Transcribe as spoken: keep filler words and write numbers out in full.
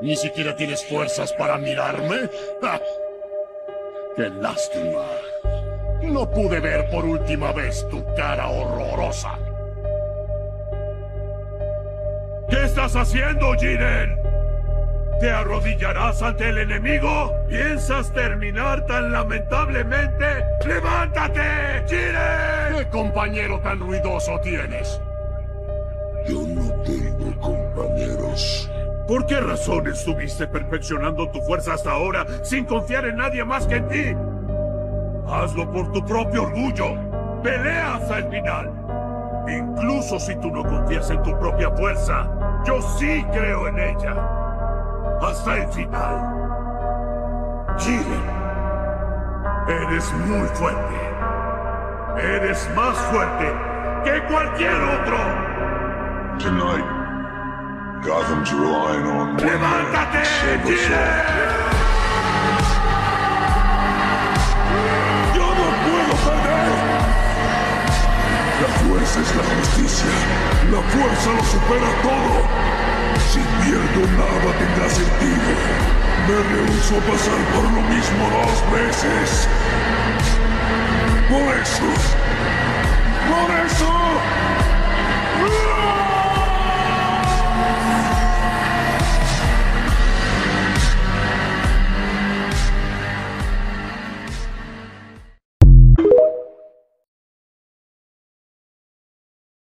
¿Ni siquiera tienes fuerzas para mirarme? ¡Ja! ¡Qué lástima! No pude ver por última vez tu cara horrorosa. ¿Qué estás haciendo, Jiren? ¿Te arrodillarás ante el enemigo? ¿Piensas terminar tan lamentablemente? ¡Levántate, Jiren! ¿Qué compañero tan ruidoso tienes? Yo no tengo compañeros. ¿Por qué razón estuviste perfeccionando tu fuerza hasta ahora sin confiar en nadie más que en ti? Hazlo por tu propio orgullo. Pelea hasta el final. Incluso si tú no confías en tu propia fuerza, yo sí creo en ella. Hasta el final. Jiren, eres muy fuerte. Eres más fuerte que cualquier otro. Tonight, Gotham's relying on one man, ¡Levántate, Silver Jiren! Surfer. ¡Yo no puedo perder! La fuerza es la justicia. La fuerza lo supera todo. Si pierdo, nada tendrá sentido. Me rehúso a pasar por lo mismo dos veces. Por eso. Por eso.